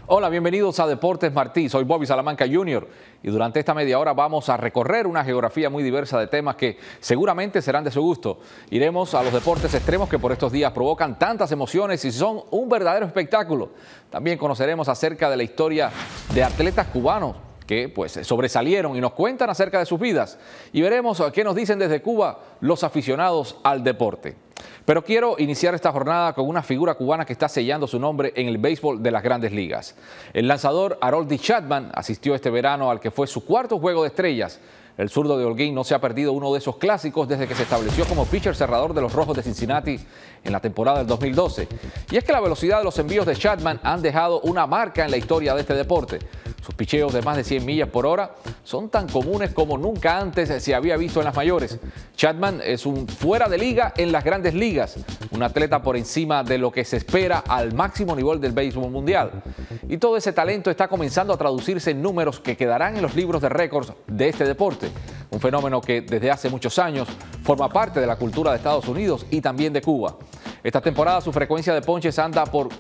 Hola, bienvenidos a Deportes Martí. Soy Bobby Salamanca Jr. y durante esta media hora vamos a recorrer una geografía muy diversa de temas que seguramente serán de su gusto. Iremos a los deportes extremos que por estos días provocan tantas emociones y son un verdadero espectáculo. También conoceremos acerca de la historia de atletas cubanos que sobresalieron y nos cuentan acerca de sus vidas. Y veremos qué nos dicen desde Cuba los aficionados al deporte. Pero quiero iniciar esta jornada con una figura cubana que está sellando su nombre en el béisbol de las Grandes Ligas. El lanzador Aroldis Chapman asistió este verano al que fue su cuarto juego de estrellas. El zurdo de Holguín no se ha perdido uno de esos clásicos desde que se estableció como pitcher cerrador de los Rojos de Cincinnati en la temporada del 2012. Y es que la velocidad de los envíos de Chapman han dejado una marca en la historia de este deporte. Sus picheos de más de 100 millas por hora son tan comunes como nunca antes se había visto en las mayores. Chapman es un fuera de liga en las Grandes Ligas, un atleta por encima de lo que se espera al máximo nivel del béisbol mundial. Y todo ese talento está comenzando a traducirse en números que quedarán en los libros de récords de este deporte. Un fenómeno que desde hace muchos años forma parte de la cultura de Estados Unidos y también de Cuba. Esta temporada su frecuencia de ponches anda por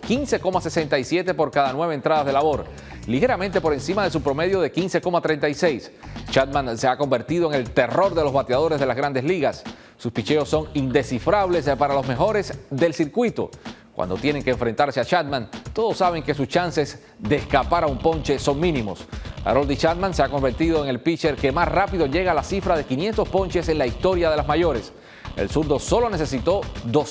15,67 por cada 9 entradas de labor, ligeramente por encima de su promedio de 15,36. Chapman se ha convertido en el terror de los bateadores de las Grandes Ligas. Sus picheos son indescifrables para los mejores del circuito. Cuando tienen que enfrentarse a Chapman, todos saben que sus chances de escapar a un ponche son mínimos. Aroldis Chapman se ha convertido en el pitcher que más rápido llega a la cifra de 500 ponches en la historia de las mayores. El zurdo solo necesitó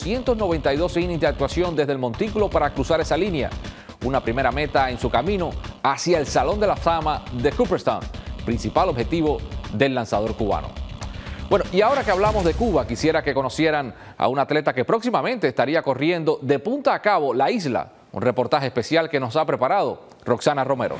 292 innings de actuación desde el montículo para cruzar esa línea, una primera meta en su camino hacia el Salón de la Fama de Cooperstown, principal objetivo del lanzador cubano. Bueno, y ahora que hablamos de Cuba, quisiera que conocieran a un atleta que próximamente estaría corriendo de punta a cabo la isla. Un reportaje especial que nos ha preparado Roxana Romero.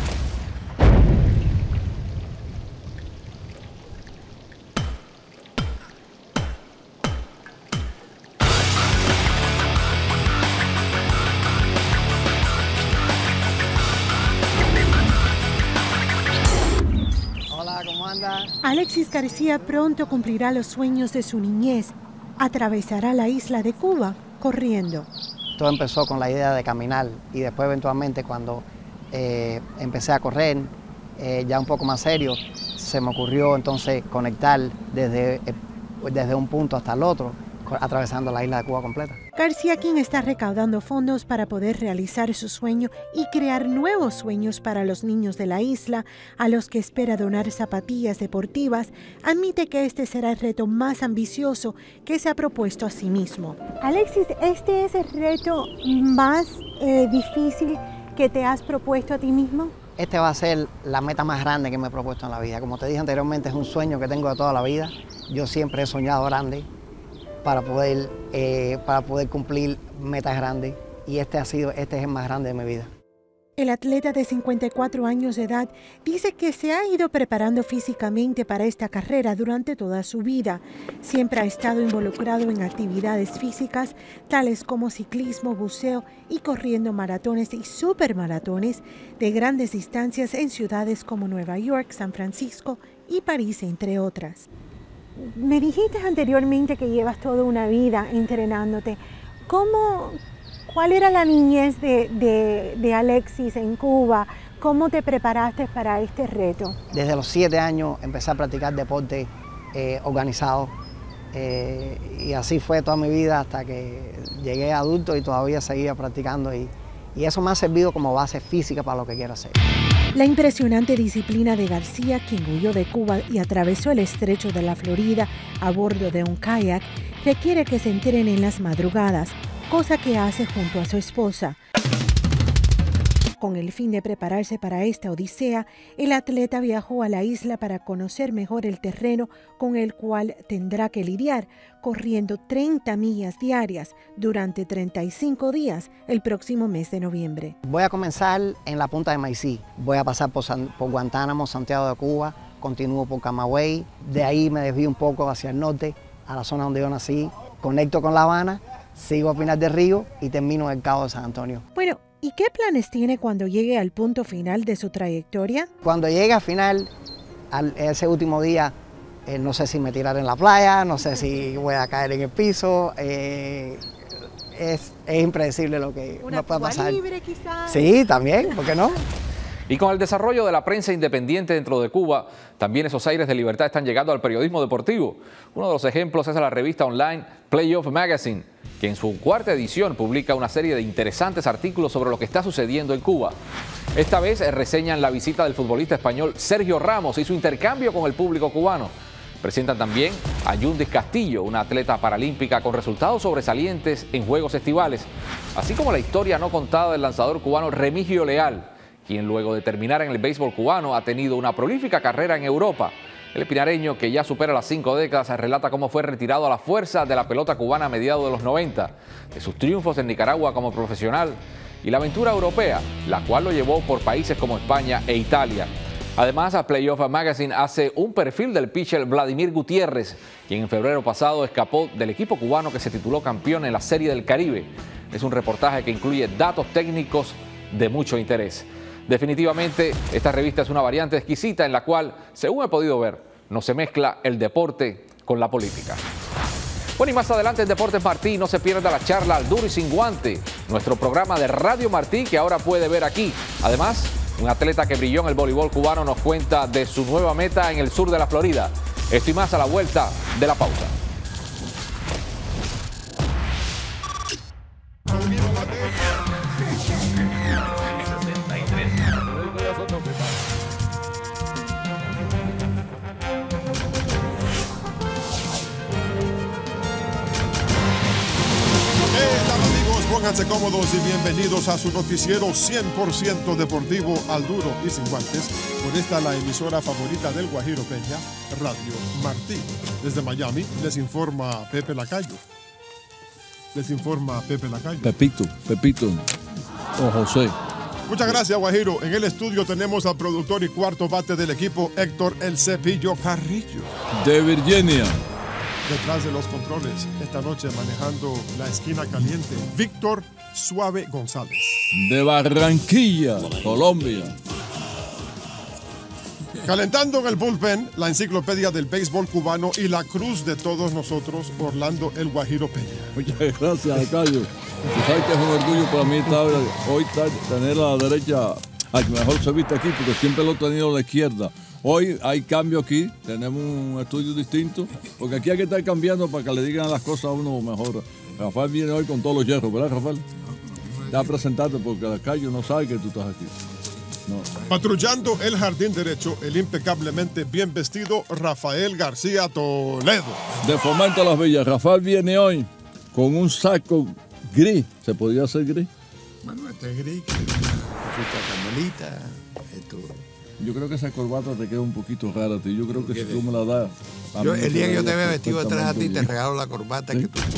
Alexis García pronto cumplirá los sueños de su niñez. Atravesará la isla de Cuba corriendo. Todo empezó con la idea de caminar y después eventualmente cuando empecé a correr ya un poco más serio, se me ocurrió entonces conectar desde un punto hasta el otro, atravesando la isla de Cuba completa. García, quien está recaudando fondos para poder realizar su sueño y crear nuevos sueños para los niños de la isla, a los que espera donar zapatillas deportivas, admite que este será el reto más ambicioso que se ha propuesto a sí mismo. Alexis, ¿este es el reto más difícil que te has propuesto a ti mismo? Este va a ser la meta más grande que me he propuesto en la vida. Como te dije anteriormente, es un sueño que tengo de toda la vida. Yo siempre he soñado grande para poder cumplir metas grandes y este es el más grande de mi vida. El atleta de 54 años de edad dice que se ha ido preparando físicamente para esta carrera durante toda su vida. Siempre ha estado involucrado en actividades físicas tales como ciclismo, buceo y corriendo maratones y supermaratones de grandes distancias en ciudades como Nueva York, San Francisco y París, entre otras. Me dijiste anteriormente que llevas toda una vida entrenándote. ¿Cuál era la niñez de Alexis en Cuba? ¿Cómo te preparaste para este reto? Desde los 7 años empecé a practicar deporte organizado y así fue toda mi vida hasta que llegué a adulto y todavía seguía practicando y eso me ha servido como base física para lo que quiero hacer. La impresionante disciplina de García, quien huyó de Cuba y atravesó el estrecho de la Florida a bordo de un kayak, requiere que se entrene en las madrugadas, cosa que hace junto a su esposa. Con el fin de prepararse para esta odisea, el atleta viajó a la isla para conocer mejor el terreno con el cual tendrá que lidiar, corriendo 30 millas diarias durante 35 días el próximo mes de noviembre. Voy a comenzar en la punta de Maicí. Voy a pasar por Guantánamo, Santiago de Cuba, continúo por Camagüey, de ahí me desvío un poco hacia el norte, a la zona donde yo nací, conecto con La Habana, sigo a Pinar del Río y termino en el Cabo de San Antonio. Bueno, ¿y qué planes tiene cuando llegue al punto final de su trayectoria? Cuando llegue al final, ese último día, no sé si me tiraré en la playa, no sé si voy a caer en el piso. es impredecible lo que ¿Una puede Cuba pasar. libre quizás? Sí, también, ¿por qué no? Y con el desarrollo de la prensa independiente dentro de Cuba, también esos aires de libertad están llegando al periodismo deportivo. Uno de los ejemplos es la revista online Playoff Magazine, que en su cuarta edición publica una serie de interesantes artículos sobre lo que está sucediendo en Cuba. Esta vez reseñan la visita del futbolista español Sergio Ramos y su intercambio con el público cubano. Presentan también a Yundis Castillo, una atleta paralímpica con resultados sobresalientes en Juegos Estivales, así como la historia no contada del lanzador cubano Remigio Leal, quien luego de terminar en el béisbol cubano ha tenido una prolífica carrera en Europa. El pinareño, que ya supera las 5 décadas, relata cómo fue retirado a la fuerza de la pelota cubana a mediados de los 90, de sus triunfos en Nicaragua como profesional y la aventura europea, la cual lo llevó por países como España e Italia. Además, a Playoff Magazine hace un perfil del pitcher Vladimir Gutiérrez, quien en febrero pasado escapó del equipo cubano que se tituló campeón en la Serie del Caribe. Es un reportaje que incluye datos técnicos de mucho interés. Definitivamente, esta revista es una variante exquisita en la cual, según he podido ver, no se mezcla el deporte con la política. Bueno, y más adelante en Deportes Martí, no se pierda la charla Al Duro y Sin Guante, nuestro programa de Radio Martí que ahora puede ver aquí. Además, un atleta que brilló en el voleibol cubano nos cuenta de su nueva meta en el sur de la Florida. Esto y más a la vuelta de la pausa. Pónganse cómodos y bienvenidos a su noticiero 100% deportivo Al Duro y Sin Guantes. Por esta la emisora favorita del Guajiro Peña, Radio Martí. Desde Miami les informa Pepe Lacayo. Pepito, o José. Muchas gracias, Guajiro. En el estudio tenemos al productor y cuarto bate del equipo, Héctor El Cepillo Carrillo. De Virginia. Detrás de los controles, esta noche manejando la esquina caliente, Víctor Suave González. De Barranquilla, Colombia. Calentando en el bullpen, la enciclopedia del béisbol cubano y la cruz de todos nosotros, Orlando El Guajiro Peña. Muchas gracias, Alcayo. Tú sabes que es un orgullo para mí hoy tener a la derecha al que mejor se viste aquí, porque siempre lo he tenido a la izquierda. Hoy hay cambio aquí, tenemos un estudio distinto, porque aquí hay que estar cambiando para que le digan las cosas a uno mejor. Rafael viene hoy con todos los hierros, ¿verdad, Rafael? Ya presentarte porque Alcayo no sabe que tú estás aquí. No. Patrullando el jardín derecho, el impecablemente bien vestido Rafael García Toledo. De Fomento Las Villas, Rafael viene hoy con un saco gris. ¿Se podría hacer gris? Bueno, este es gris, carmelita, esto. Yo creo que esa corbata te queda un poquito rara a ti. Yo creo que si tú me la das... El día que yo te vea vestido detrás a ti, te regalo la corbata, ¿sí? Que tú...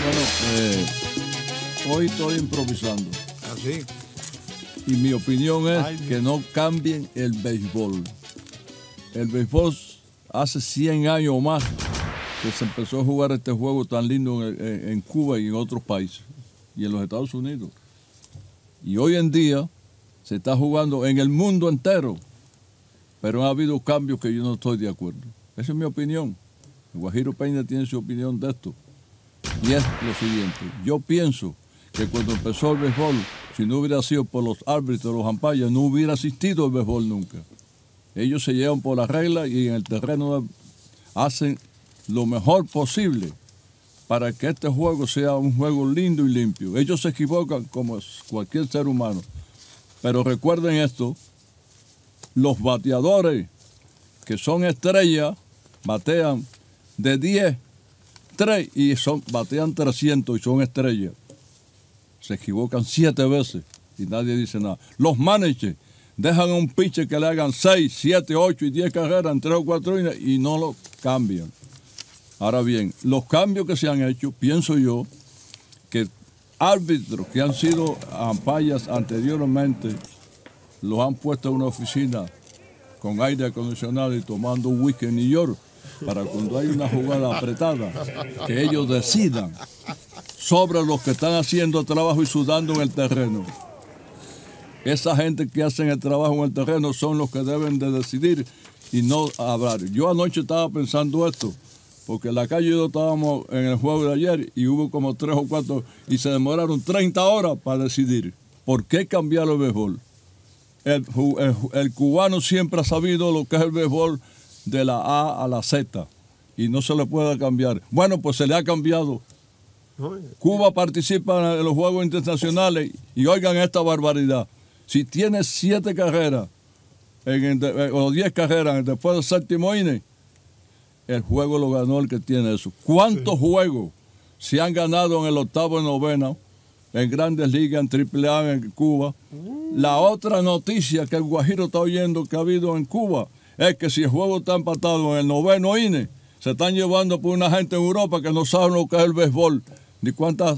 Bueno, hoy estoy improvisando. ¿Así? Y mi opinión es que no cambien el béisbol. El béisbol hace 100 años o más que se empezó a jugar este juego tan lindo en Cuba y en otros países. Y en los Estados Unidos. Y hoy en día se está jugando en el mundo entero. Pero ha habido cambios que yo no estoy de acuerdo. Esa es mi opinión. El Guajiro Peña tiene su opinión de esto. Y es lo siguiente. Yo pienso que cuando empezó el béisbol, si no hubiera sido por los árbitros, los umpires, no hubiera existido el béisbol nunca. Ellos se llevan por las reglas y en el terreno hacen lo mejor posible para que este juego sea un juego lindo y limpio. Ellos se equivocan como cualquier ser humano. Pero recuerden esto, los bateadores que son estrellas batean de 10, 3 y batean 300 y son estrellas. Se equivocan 7 veces y nadie dice nada. Los managers dejan a un pitcher que le hagan 6, 7, 8 y 10 carreras en 3 o 4 y no lo cambian. Ahora bien, los cambios que se han hecho, pienso yo, que árbitros que han sido umpires anteriormente los han puesto en una oficina con aire acondicionado y tomando un whisky en New York para cuando hay una jugada apretada, que ellos decidan sobre los que están haciendo el trabajo y sudando en el terreno. Esa gente que hacen el trabajo en el terreno son los que deben de decidir y no hablar. Yo anoche estaba pensando esto. porque en la calle yo estábamos en el juego de ayer y hubo como 3 o 4 y se demoraron 30 horas para decidir por qué cambiar el béisbol. El cubano siempre ha sabido lo que es el béisbol de la A a la Z y no se le puede cambiar. Bueno, pues se le ha cambiado. Cuba participa en los Juegos Internacionales y oigan esta barbaridad. Si tiene 7 carreras o 10 carreras después del séptimo inning, el juego lo ganó el que tiene eso. ¿Cuántos juegos se han ganado en el octavo y noveno, en Grandes Ligas, en AAA en Cuba? La otra noticia que el Guajiro está oyendo que ha habido en Cuba es que si el juego está empatado en el noveno inning, se están llevando por una gente en Europa que no sabe lo que es el béisbol, ni cuántas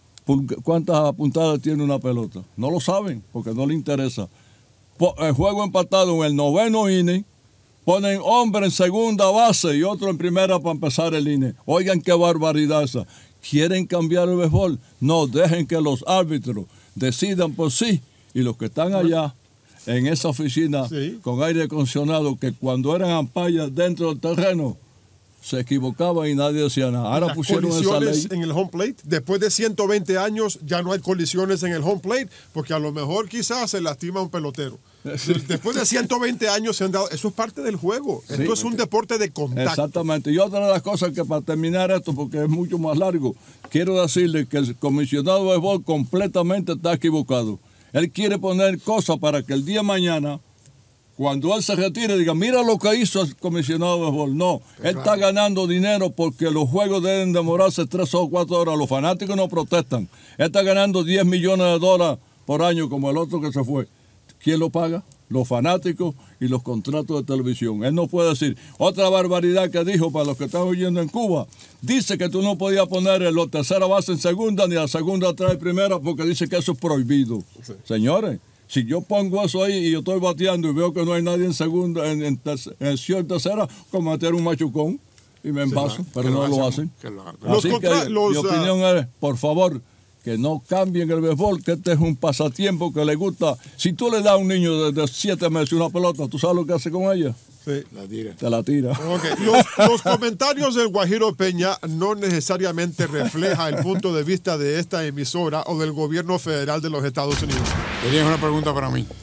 puntadas tiene una pelota. No lo saben porque no les interesa. El juego empatado en el noveno inning, ponen hombre en segunda base y otro en primera para empezar el inning. Oigan qué barbaridad esa. ¿Quieren cambiar el béisbol? No, dejen que los árbitros decidan por sí. Y los que están allá en esa oficina con aire acondicionado, que cuando eran ampallas dentro del terreno, se equivocaban y nadie decía nada. Ahora pusieron esa ley. En el home plate, después de 120 años ya no hay colisiones en el home plate, porque a lo mejor quizás se lastima un pelotero. Después de 120 años se han dado, eso es parte del juego. Sí, esto es un deporte de contacto. Exactamente. Y otra de las cosas que para terminar esto, porque es mucho más largo, quiero decirle que el comisionado de béisbol completamente está equivocado. Él quiere poner cosas para que el día de mañana, cuando él se retire, diga, mira lo que hizo el comisionado de béisbol. No, él está ganando dinero porque los juegos deben demorarse 3 o 4 horas. Los fanáticos no protestan. Él está ganando $10 millones por año como el otro que se fue. ¿Quién lo paga? Los fanáticos y los contratos de televisión. Él no puede decir. Otra barbaridad que dijo para los que están oyendo en Cuba, dice que tú no podías poner la tercera base en segunda ni la segunda atrás de primera porque dice que eso es prohibido. Sí. Señores, si yo pongo eso ahí y yo estoy bateando y veo que no hay nadie en segunda, en tercera, como meter un machucón y me envaso, pero no lo hacen. Así que mi opinión es, por favor, que no cambien el béisbol, que este es un pasatiempo que le gusta. Si tú le das a un niño de 7 meses una pelota, ¿tú sabes lo que hace con ella? Sí. La tira. Te la tira. Okay. Los comentarios del Guajiro Peña no necesariamente reflejan el punto de vista de esta emisora o del gobierno federal de los Estados Unidos. Tenías una pregunta para mí.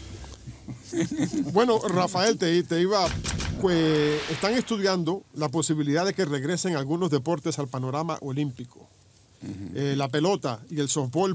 Bueno, Rafael, te iba... Pues están estudiando la posibilidad de que regresen algunos deportes al panorama olímpico. La pelota y el softball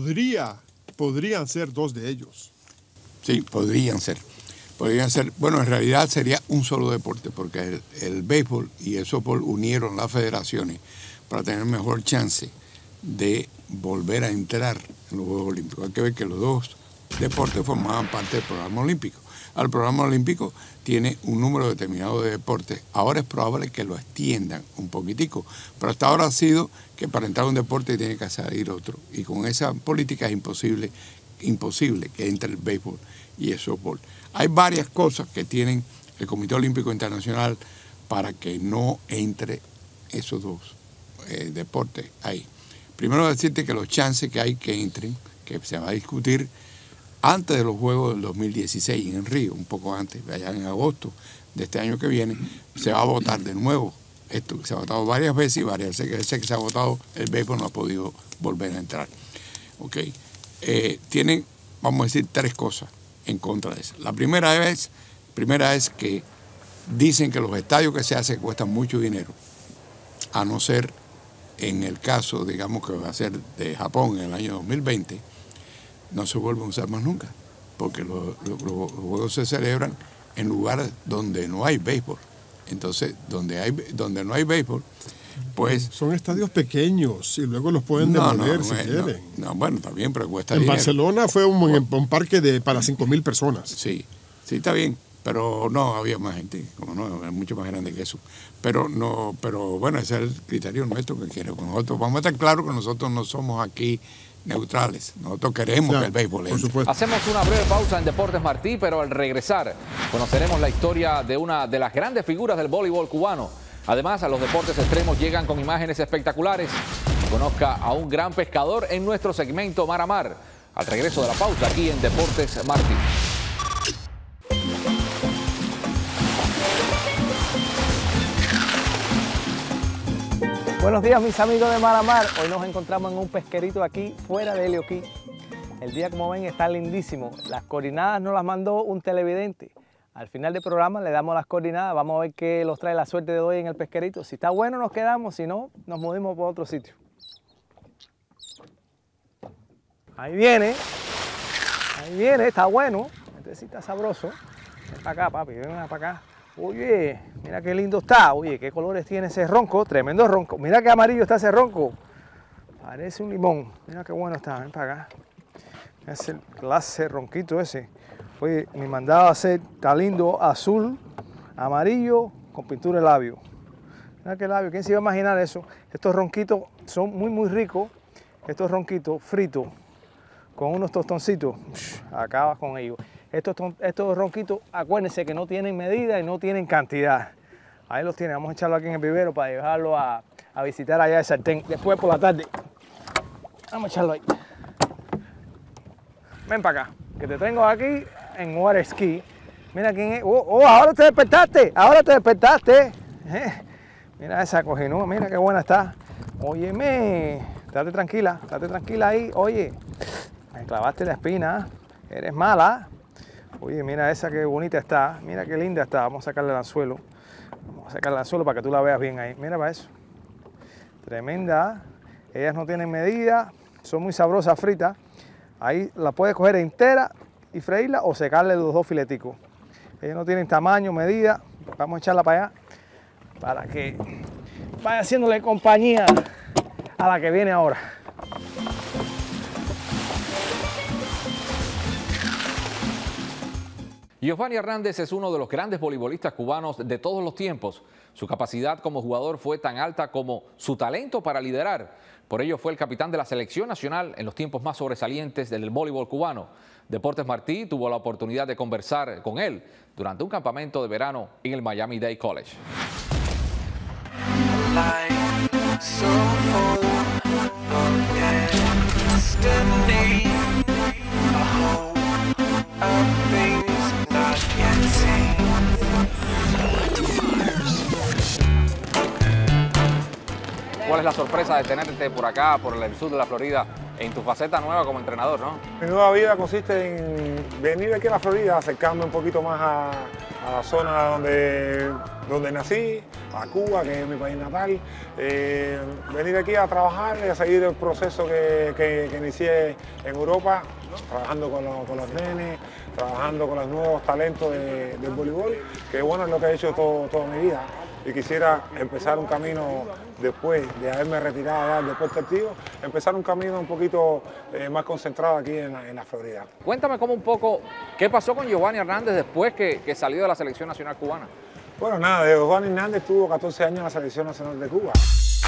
podrían ser 2 de ellos. Sí, podrían ser. Bueno, en realidad sería un solo deporte, porque el béisbol y el softball unieron las federaciones para tener mejor chance de volver a entrar en los Juegos Olímpicos. Hay que ver que los 2 deportes formaban parte del programa olímpico. El programa olímpico tiene un número determinado de deportes. Ahora es probable que lo extiendan un poquitico, pero hasta ahora ha sido que para entrar a un deporte tiene que salir otro. Y con esa política es imposible que entre el béisbol y el softball. Hay varias cosas que tienen el Comité Olímpico Internacional para que no entre esos 2 deportes ahí. Primero decirte que los chances que hay que entren, que se va a discutir antes de los Juegos del 2016 en Río, un poco antes, allá en agosto de este año que viene, se va a votar de nuevo. Esto se ha votado varias veces y varias veces que se ha votado, el béisbol no ha podido volver a entrar. Okay. Tienen, vamos a decir, 3 cosas en contra de eso. La primera es que dicen que los estadios que se hacen cuestan mucho dinero, a no ser en el caso, digamos, que va a ser de Japón en el año 2020, no se vuelven a usar más nunca, porque los juegos se celebran en lugares donde no hay béisbol. Entonces, donde no hay béisbol, pues... Son estadios pequeños y luego los pueden demoler si quieren. Bueno, está bien, pero cuesta dinero. En Barcelona fue un parque para 5,000 personas. Sí, está bien, pero no había más gente, como no, es mucho más grande que eso. Pero bueno, ese es el criterio nuestro que quiere. Nosotros vamos a estar claros que nosotros no somos aquí neutrales. Nosotros queremos que el béisbol entre. Hacemos una breve pausa en Deportes Martí, pero al regresar conoceremos la historia de una de las grandes figuras del voleibol cubano. Además, a los deportes extremos llegan con imágenes espectaculares. Conozca a un gran pescador en nuestro segmento Mar a Mar. Al regreso de la pausa aquí en Deportes Martí. Buenos días mis amigos de Mar a Mar. Hoy nos encontramos en un pesquerito aquí fuera de Elioquí. El día, como ven, está lindísimo. Las coordinadas nos las mandó un televidente. Al final del programa le damos las coordinadas, vamos a ver qué los trae la suerte de hoy en el pesquerito. Si está bueno nos quedamos, si no, nos movimos por otro sitio. Ahí viene, está bueno. Este sí está sabroso. Ven para acá, papi, ven para acá. Oye, mira qué lindo está. Oye, qué colores tiene ese ronco, tremendo ronco. Mira qué amarillo está ese ronco. Parece un limón. Mira qué bueno está, ven para acá. Es el clase ronquito ese. Oye, mi mandado a hacer, está lindo, azul, amarillo, con pintura de labio. Mira qué labio, ¿quién se iba a imaginar eso? Estos ronquitos son muy ricos, estos ronquitos fritos, con unos tostoncitos, acabas con ellos. Estos ronquitos, acuérdense que no tienen medida y no tienen cantidad. Ahí los tienen, vamos a echarlo aquí en el vivero para llevarlo a visitar allá el sartén. Después por la tarde, vamos a echarlo ahí. Ven para acá, que te tengo aquí en Water Ski. Mira quién es. Ahora te despertaste. Mira esa cojinúa, mira qué buena está. Óyeme, estate tranquila ahí. Oye, me clavaste la espina, eres mala. Oye, mira esa qué bonita está, mira qué linda está. Vamos a sacarle el anzuelo. Para que tú la veas bien ahí. Mira para eso. Tremenda. Ellas no tienen medida, son muy sabrosas fritas. Ahí la puedes coger entera y freírla o secarle los dos fileticos. Ellos no tienen tamaño, medida. Vamos a echarla para allá para que vaya haciéndole compañía a la que viene ahora. Giovanni Hernández es uno de los grandes voleibolistas cubanos de todos los tiempos. Su capacidad como jugador fue tan alta como su talento para liderar. Por ello fue el capitán de la selección nacional en los tiempos más sobresalientes del voleibol cubano. Deportes Martí tuvo la oportunidad de conversar con él durante un campamento de verano en el Miami-Dade College. ¿Cuál es la sorpresa de tenerte por acá, por el sur de la Florida, en tu faceta nueva como entrenador, no? Mi nueva vida consiste en venir aquí a la Florida, acercarme un poquito más a la zona donde nací, a Cuba, que es mi país natal. Venir aquí a trabajar y a seguir el proceso que inicié en Europa, trabajando con los nenes, trabajando con los nuevos talentos del voleibol, que bueno, es lo que he hecho toda mi vida. Y quisiera empezar un camino después de haberme retirado ya del deporte activo, empezar un camino un poquito más concentrado aquí en la Florida. Cuéntame un poco, ¿qué pasó con Giovanni Hernández después que salió de la selección nacional cubana? Bueno, nada, Giovanni Hernández tuvo 14 años en la selección nacional de Cuba.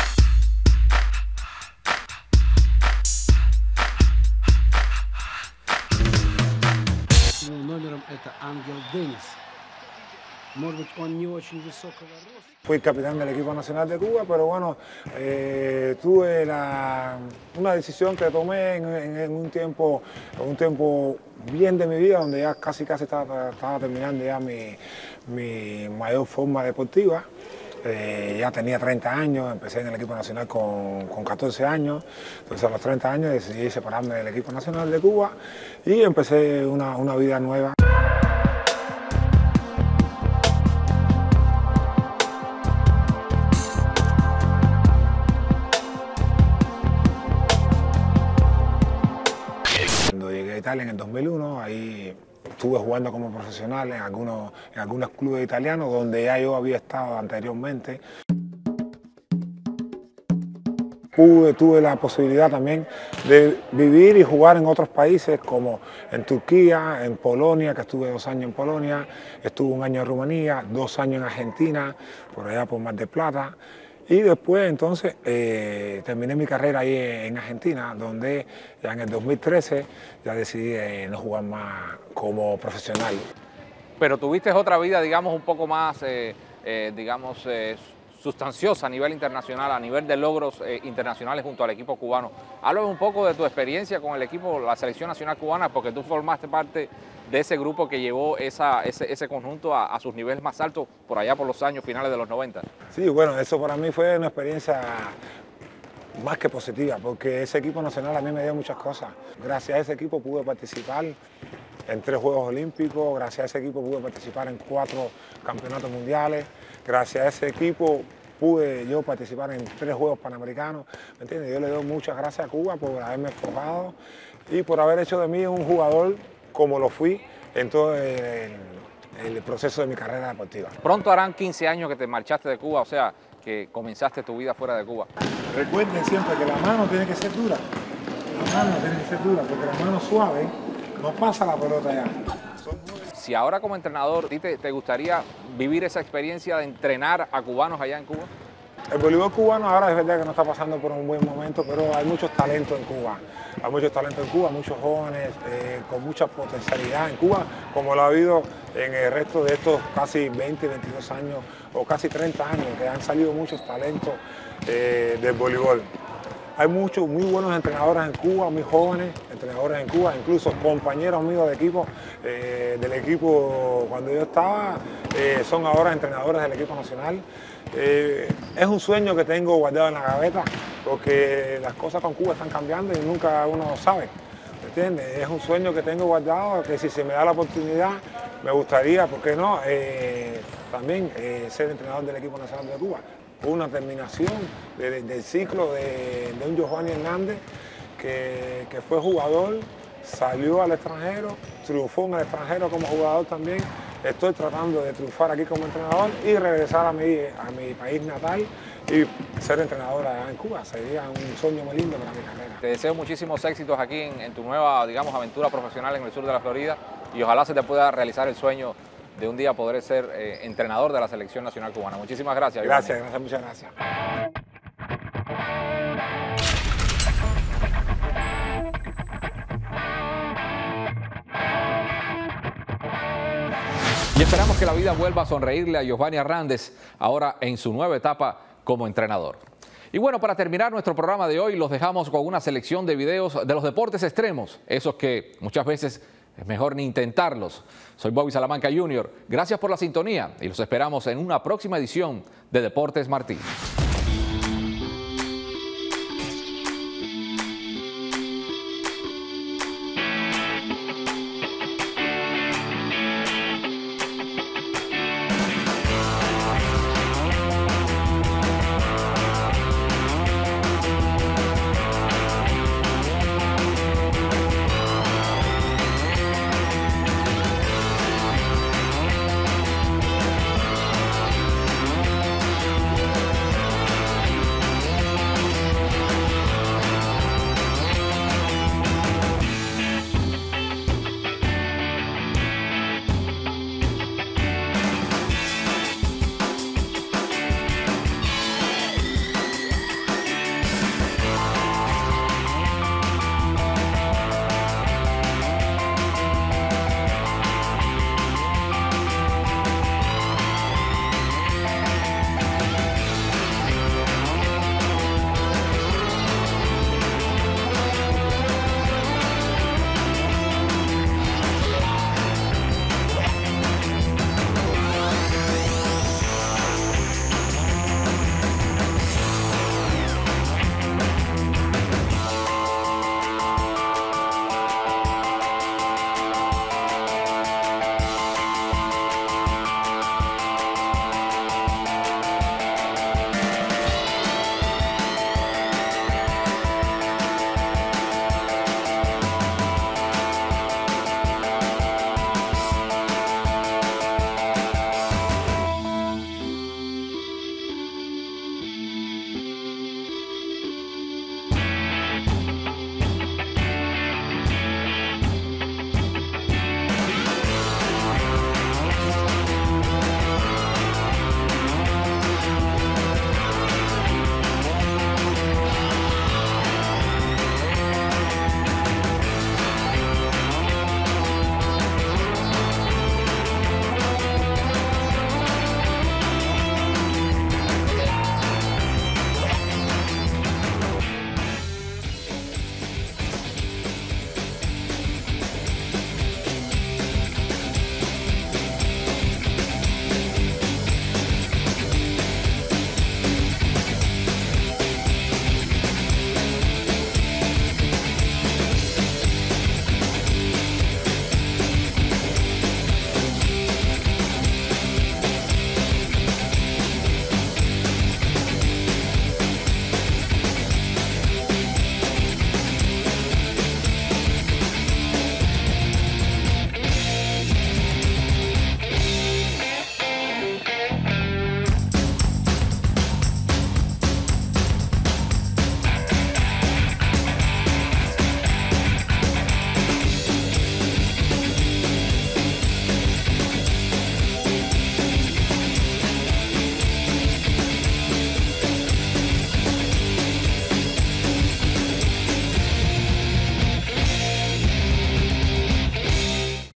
Fui capitán del equipo nacional de Cuba, pero bueno, tuve una decisión que tomé en un tiempo bien de mi vida, donde ya casi estaba terminando ya mi mayor forma deportiva. Ya tenía 30 años, empecé en el equipo nacional con 14 años, entonces a los 30 años decidí separarme del equipo nacional de Cuba y empecé una vida nueva. Cuando llegué a Italia en el 2001, ahí estuve jugando como profesional en algunos clubes italianos donde ya yo había estado anteriormente. Tuve la posibilidad también de vivir y jugar en otros países como en Turquía, en Polonia, que estuve 2 años en Polonia, estuve 1 año en Rumanía, 2 años en Argentina, por allá por Mar del Plata. Y después entonces terminé mi carrera ahí en Argentina, donde ya en el 2013 ya decidí no jugar más como profesional. Pero tuviste otra vida, digamos, un poco más, sustanciosa a nivel internacional, a nivel de logros internacionales junto al equipo cubano. Háblame un poco de tu experiencia con el equipo, la selección nacional cubana, porque tú formaste parte de ese grupo que llevó ese conjunto a sus niveles más altos por allá por los años finales de los 90. Sí, bueno, eso para mí fue una experiencia más que positiva, porque ese equipo nacional a mí me dio muchas cosas. Gracias a ese equipo pude participar en 3 Juegos Olímpicos, gracias a ese equipo pude participar en 4 campeonatos mundiales, gracias a ese equipo pude yo participar en 3 Juegos Panamericanos, ¿me entiendes? Yo le doy muchas gracias a Cuba por haberme enfocado y por haber hecho de mí un jugador como lo fui en todo el proceso de mi carrera deportiva. Pronto harán 15 años que te marchaste de Cuba, o sea, que comenzaste tu vida fuera de Cuba. Recuerden siempre que la mano tiene que ser dura, la mano tiene que ser dura, porque la mano suave no pasa la pelota ya. Si ahora como entrenador, ¿a ti te gustaría vivir esa experiencia de entrenar a cubanos allá en Cuba? El voleibol cubano ahora es verdad que no está pasando por un buen momento, pero hay muchos talentos en Cuba. Hay muchos talentos en Cuba, muchos jóvenes con mucha potencialidad en Cuba, como lo ha habido en el resto de estos casi 20, 22 años o casi 30 años, que han salido muchos talentos del voleibol. Hay muchos muy buenos entrenadores en Cuba, muy jóvenes entrenadores en Cuba, incluso compañeros míos de equipo, del equipo cuando yo estaba, son ahora entrenadores del equipo nacional. Es un sueño que tengo guardado en la gaveta, porque las cosas con Cuba están cambiando y nunca uno sabe, ¿me entiendes? Es un sueño que tengo guardado, que si se me da la oportunidad, me gustaría, ¿por qué no?, también ser entrenador del equipo nacional de Cuba. Una terminación del ciclo de un Giovanni Hernández que fue jugador, salió al extranjero, triunfó en el extranjero como jugador también. Estoy tratando de triunfar aquí como entrenador y regresar a mi país natal y ser entrenador allá en Cuba. Sería un sueño muy lindo para mi carrera. Te deseo muchísimos éxitos aquí en tu nueva, digamos, aventura profesional en el sur de la Florida y ojalá se te pueda realizar el sueño de un día poder ser entrenador de la selección nacional cubana. Muchísimas gracias. Gracias, muchas gracias. Y esperamos que la vida vuelva a sonreírle a Giovanni Hernández ahora en su nueva etapa como entrenador. Y bueno, para terminar nuestro programa de hoy, los dejamos con una selección de videos de los deportes extremos, esos que muchas veces es mejor ni intentarlos. Soy Bobby Salamanca Jr. Gracias por la sintonía y los esperamos en una próxima edición de Deportes Martí.